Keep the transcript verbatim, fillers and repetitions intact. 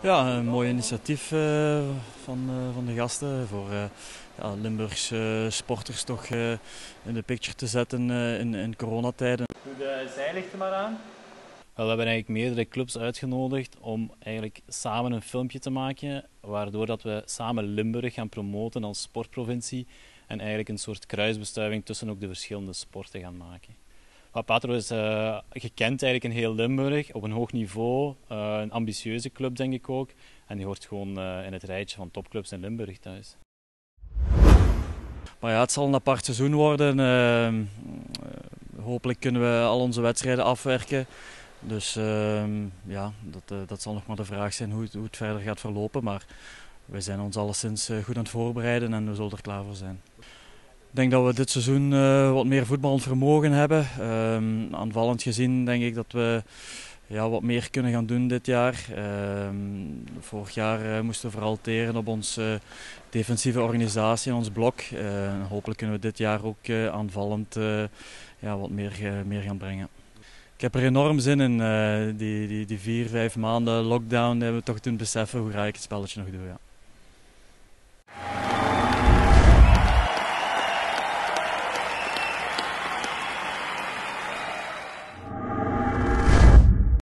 Ja, een mooi initiatief uh, van, uh, van de gasten voor uh, ja, Limburgse sporters toch uh, in de picture te zetten uh, in, in coronatijden. Doe de zijlichten maar aan. Wel, we hebben eigenlijk meerdere clubs uitgenodigd om eigenlijk samen een filmpje te maken, waardoor dat we samen Limburg gaan promoten als sportprovincie en eigenlijk een soort kruisbestuiving tussen ook de verschillende sporten gaan maken. Patro is uh, gekend eigenlijk in heel Limburg, op een hoog niveau, uh, een ambitieuze club denk ik ook. En die hoort gewoon uh, in het rijtje van topclubs in Limburg thuis. Maar ja, het zal een apart seizoen worden. Uh, uh, hopelijk kunnen we al onze wedstrijden afwerken. Dus uh, ja, dat, uh, dat zal nog maar de vraag zijn hoe het, hoe het verder gaat verlopen. Maar wij zijn ons alleszins uh, goed aan het voorbereiden en we zullen er klaar voor zijn. Ik denk dat we dit seizoen uh, wat meer voetballend vermogen hebben. Uh, aanvallend gezien denk ik dat we ja, wat meer kunnen gaan doen dit jaar. Uh, vorig jaar uh, moesten we vooral teren op onze uh, defensieve organisatie en ons blok. Uh, hopelijk kunnen we dit jaar ook uh, aanvallend uh, ja, wat meer, uh, meer gaan brengen. Ik heb er enorm zin in. Uh, die, die, die vier, vijf maanden lockdown hebben we toch doen beseffen hoe graag ik het spelletje nog doe. Ja.